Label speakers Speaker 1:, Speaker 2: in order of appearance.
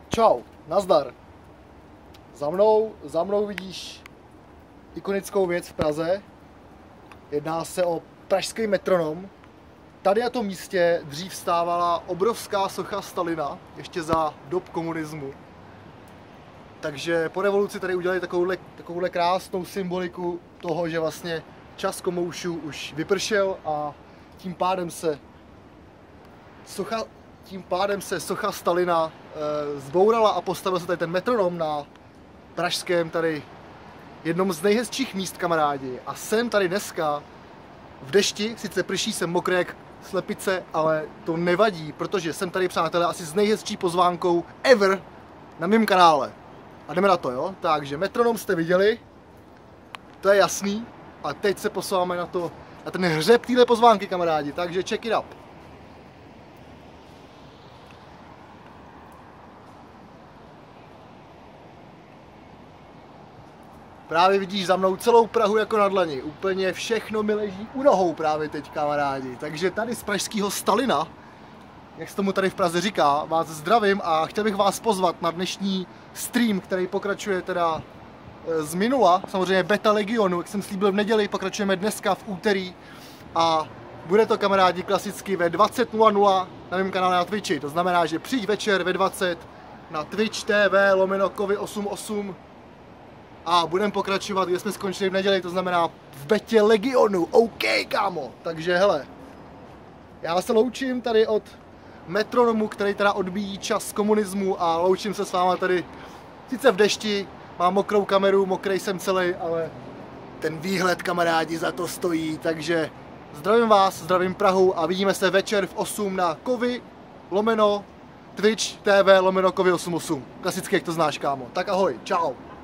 Speaker 1: Čau, nazdar. Za mnou vidíš ikonickou věc v Praze. Jedná se o pražský metronom. Tady na tom místě dřív stávala obrovská socha Stalina, ještě za dob komunismu. Takže po revoluci tady udělali takovouhle krásnou symboliku toho, že vlastně čas komoušů už vypršel a tím pádem se socha Stalina zbourala a postavil se tady ten metronom na pražském tady jednom z nejhezčích míst, kamarádi. A jsem tady dneska v dešti, sice prší, jsem mokrý jak slepice, ale to nevadí, protože jsem tady, přátelé, asi s nejhezčí pozvánkou ever na mém kanále. A jdeme na to, jo? Takže metronom jste viděli, to je jasný. A teď se posouváme na ten hřeb téhle pozvánky, kamarádi, takže check it up. Právě vidíš za mnou celou Prahu jako na dlani. Úplně všechno mi leží u nohou právě teď, kamarádi. Takže tady z pražského Stalina, jak se tomu tady v Praze říká, vás zdravím a chtěl bych vás pozvat na dnešní stream, který pokračuje teda z minula, samozřejmě Beta Legionu, jak jsem slíbil v neděli, pokračujeme dneska v úterý a bude to, kamarádi, klasicky ve 20:00 na mém kanále na Twitchi. To znamená, že přijď večer ve 20 na Twitch TV/Kovy88 a budeme pokračovat, kde jsme skončili v neděli, to znamená v Betě Legionu. OK, kámo. Takže hele, já se loučím tady od metronomu, který teda odbíjí čas komunismu a loučím se s váma tady sice v dešti, mám mokrou kameru, mokrý jsem celý, ale ten výhled, kamarádi, za to stojí. Takže zdravím vás, zdravím Prahu a vidíme se večer v 8 na Kovy/Twitch TV/Kovy88. Klasicky, jak to znáš, kámo. Tak ahoj, čau.